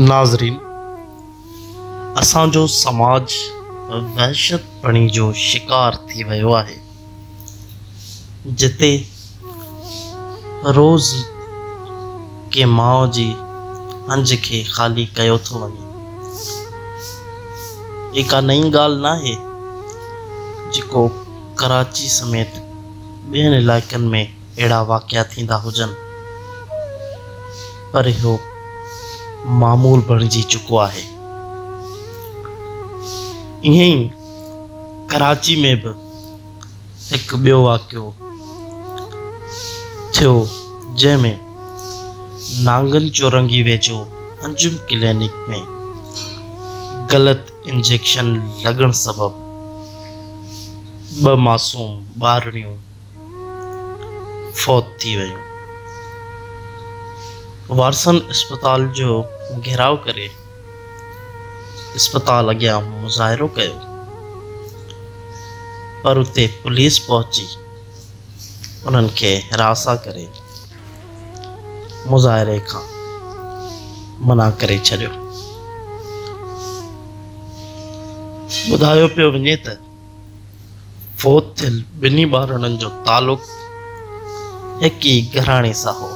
नाज़रीन, असांजो समाज वहशतपणी जो शिकार थी वियो आहे, जिते रोज़ के माउ जी हंज खे ख़ाली कयो थो वञे। ये का नई ॻाल्हि नाहे जेको कराची समेत ॿियनि इलाइक़नि में अहिड़ा वाक़िया थींदा हुजनि, पर इहो मामूल बणिजी चुको आहे। ईअं ई कराची में बि हिकु ॿियो वाक़ियो थियो, जंहिंमें नांगन चौरंगी वेझो अंजुम क्लिनिक में ग़लति इंजेक्शन लॻण सबबि 2 मासूम ॿारड़ियूं फौत थी वयूं। वारसन अस्पताल जो घेराव करे अस्पताल अॻियां मुज़ाहिरो कयो, पर उते पुलिस पहुची उन्हनि खे हिरासा करे मुज़ाहिरे खां मना करे छॾियो। ॿुधायो पियो वञे त फौत थियल ॿिन्ही ॿारड़नि जो तालुक़ हिक ई घराणे सां हो।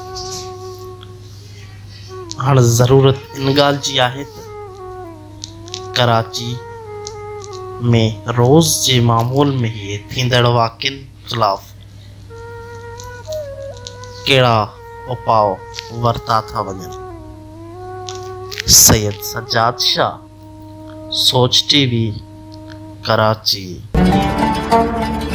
हाणे ज़रूरत इन ॻाल्हि जी आहे त कराची में रोज़ जे मामूल में ही थींदड़ वाक़िअनि ख़िलाफ़ कहिड़ा उपाउ वरिता था वञनि। सैयद सज्जाद शाह, सोच टीवी, कराची।